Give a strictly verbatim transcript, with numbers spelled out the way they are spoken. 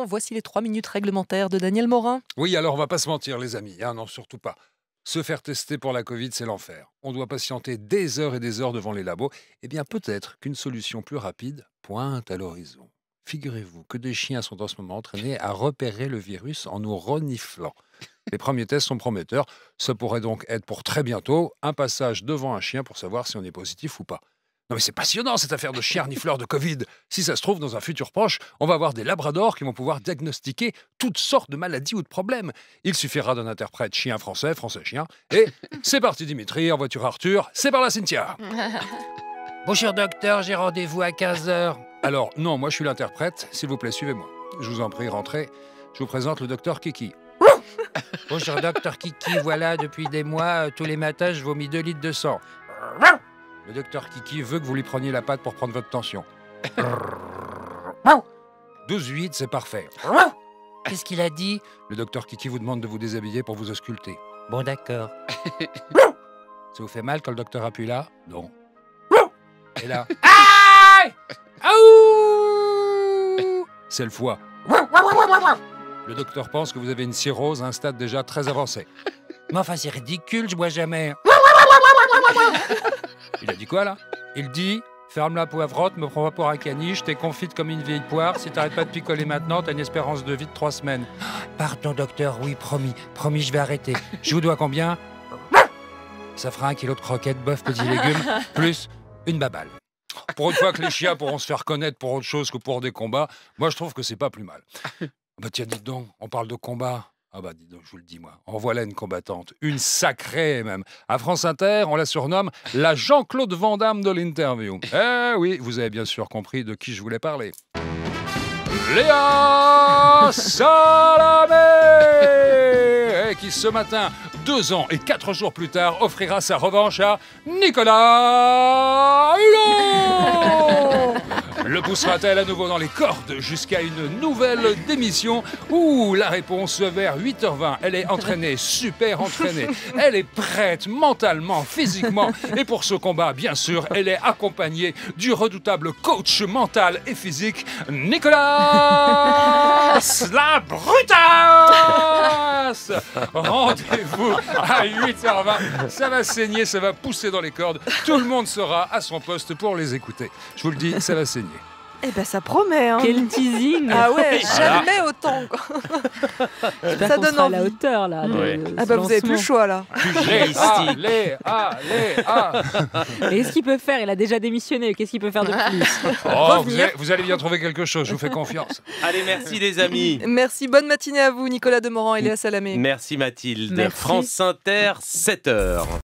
maintenant, voici les trois minutes réglementaires de Daniel Morin. Oui, alors on va pas se mentir les amis, hein, non surtout pas. Se faire tester pour la Covid, c'est l'enfer. On doit patienter des heures et des heures devant les labos. Eh bien peut-être qu'une solution plus rapide pointe à l'horizon. Figurez-vous que des chiens sont en ce moment entraînés à repérer le virus en nous reniflant. Les premiers tests sont prometteurs. Ça pourrait donc être pour très bientôt un passage devant un chien pour savoir si on est positif ou pas. Non mais c'est passionnant cette affaire de chien renifleur de Covid. Si ça se trouve, dans un futur proche, on va avoir des labradors qui vont pouvoir diagnostiquer toutes sortes de maladies ou de problèmes. Il suffira d'un interprète chien français, français chien, et c'est parti Dimitri, en voiture Arthur, c'est par là Cynthia. Bonjour docteur, j'ai rendez-vous à quinze heures. Alors non, moi je suis l'interprète, s'il vous plaît suivez-moi. Je vous en prie, rentrez. Je vous présente le docteur Kiki. Bonjour docteur Kiki, voilà, depuis des mois, tous les matins je vomis deux litres de sang. Le docteur Kiki veut que vous lui preniez la patte pour prendre votre tension. douze huit, c'est parfait. Qu'est-ce qu'il a dit? Le docteur Kiki vous demande de vous déshabiller pour vous ausculter. Bon, d'accord. Ça vous fait mal quand le docteur appuie là? Non. Et là? Aïe! Aouh! C'est le foie. Le docteur pense que vous avez une cirrhose à un stade déjà très avancé. Mais enfin, c'est ridicule, je bois jamais. Il a dit quoi, là? Il dit, ferme la poivrotte, me prends pas pour un caniche, t'es confite comme une vieille poire, si t'arrêtes pas de picoler maintenant, t'as une espérance de vie de trois semaines. Pardon, docteur, oui, promis, promis, je vais arrêter. Je vous dois combien? Ça fera un kilo de croquettes, bœuf, petits légumes, plus une baballe. Pour une fois que les chiens pourront se faire connaître pour autre chose que pour des combats, moi je trouve que c'est pas plus mal. Bah tiens, dites donc, on parle de combat. Ah bah dis donc, je vous le dis moi, en voilà une combattante, une sacrée même. À France Inter, on la surnomme la Jean-Claude Van Damme de l'interview. Eh oui, vous avez bien sûr compris de qui je voulais parler. Léa Salamé, qui ce matin, deux ans et quatre jours plus tard, offrira sa revanche à Nicolas Hulot. Le poussera-t-elle à nouveau dans les cordes jusqu'à une nouvelle démission? Ouh, la réponse vers huit heures vingt. Elle est entraînée, super entraînée. Elle est prête mentalement, physiquement. Et pour ce combat, bien sûr, elle est accompagnée du redoutable coach mental et physique, Nicolas la Brutasse. Rendez-vous à huit heures vingt. Ça va saigner, ça va pousser dans les cordes. Tout le monde sera à son poste pour les écouter. Je vous le dis, ça va saigner. Eh ben ça promet, hein. Quel teasing. Ah ouais, Voilà. jamais autant, quoi. J'espère Ça qu'on donne sera à la envie. hauteur là. de Ouais. ce Ah bah vous avez plus le lancement. choix, là. Léa, Léa, Léa. Et qu'est-ce qu'il peut faire? Il a déjà démissionné. Qu'est-ce qu'il peut faire de plus? Oh, vous allez, vous allez bien trouver quelque chose, je vous fais confiance. Allez, merci les amis. Merci, bonne matinée à vous, Nicolas Demorand et Léa Salamé. Merci Mathilde. Merci. France Inter, sept heures.